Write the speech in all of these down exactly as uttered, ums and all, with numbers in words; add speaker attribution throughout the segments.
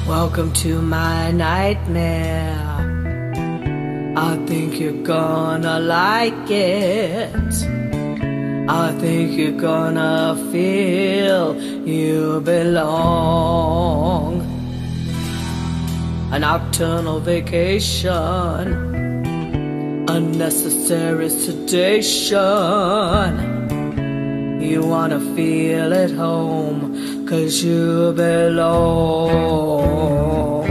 Speaker 1: Welcome to my nightmare. I think you're gonna like it. I think you're gonna feel you belong. A nocturnal vacation, unnecessary sedation. You wanna feel at home, 'cause you belong.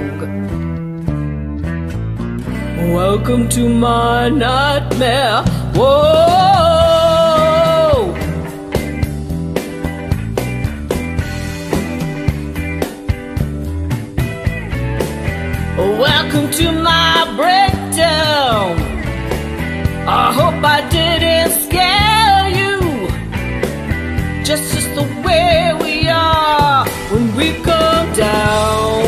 Speaker 1: Welcome to my nightmare. Whoa! Welcome to my breakdown. I hope I didn't scare you. Just just the way we are when we come down.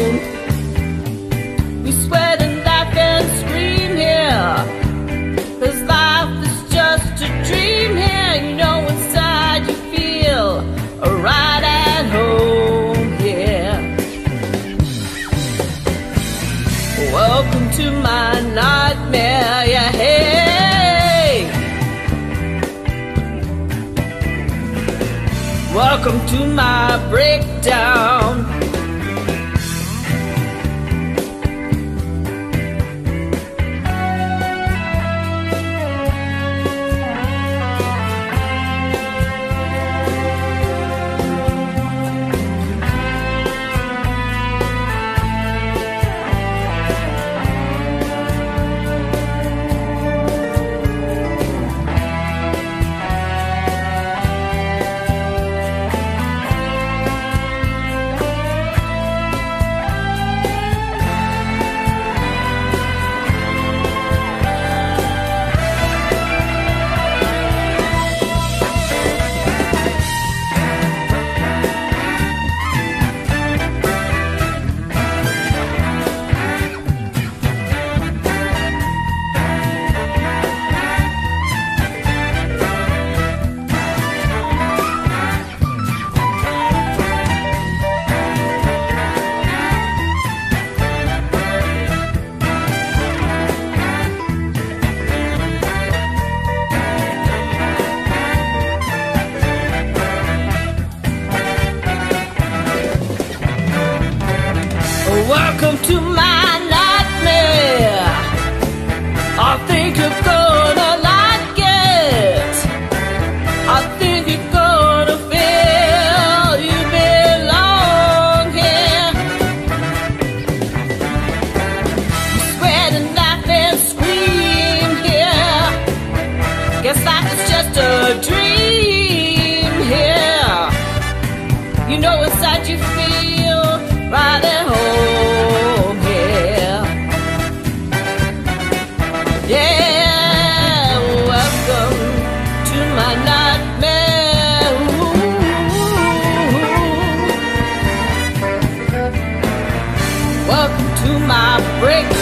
Speaker 1: We sweat and laugh and scream here, 'cause life is just a dream here. You know inside you feel right at home here. Welcome to my nightmare, yeah, hey. Welcome to my breakdown. Welcome to my nightmare. I think you're gonna like it. I think you're gonna feel you belong here. You sweat and laugh and scream here. Guess life is just a dream here. You know inside you feel right at home here. Yeah, welcome to my nightmare. Ooh. Welcome to my break.